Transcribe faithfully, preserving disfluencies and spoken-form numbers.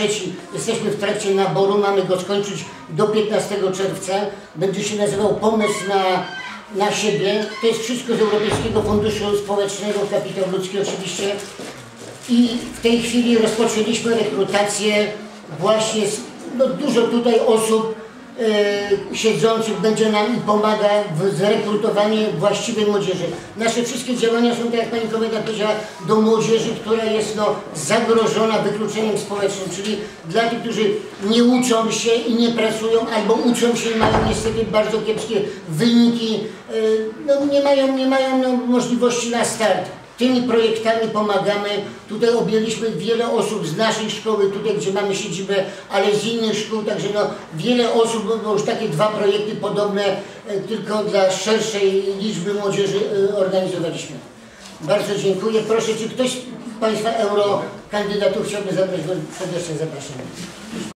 Jesteśmy w trakcie naboru, mamy go skończyć do piętnastego czerwca. Będzie się nazywał Pomysł na, na siebie. To jest wszystko z Europejskiego Funduszu Społecznego, kapitał ludzki oczywiście. I w tej chwili rozpoczęliśmy rekrutację właśnie, z, no dużo tutaj osób e, siedzących będzie nam i pomaga w zrekrutowaniu właściwej młodzieży. Nasze wszystkie działania są, tak jak pani komendant powiedziała, do młodzieży, która jest no, zagrożona wykluczeniem społecznym, czyli dla tych, którzy nie uczą się i nie pracują, albo uczą się i mają niestety bardzo kiepskie wyniki, e, no, nie mają, nie mają no, możliwości na start. Tymi projektami pomagamy. Tutaj objęliśmy wiele osób z naszej szkoły, tutaj gdzie mamy siedzibę, ale z innych szkół, także no, wiele osób, bo już takie dwa projekty podobne, tylko dla szerszej liczby młodzieży organizowaliśmy. Bardzo dziękuję. Proszę, czy ktoś z Państwa eurokandydatów chciałby zabrać, serdecznie zapraszam.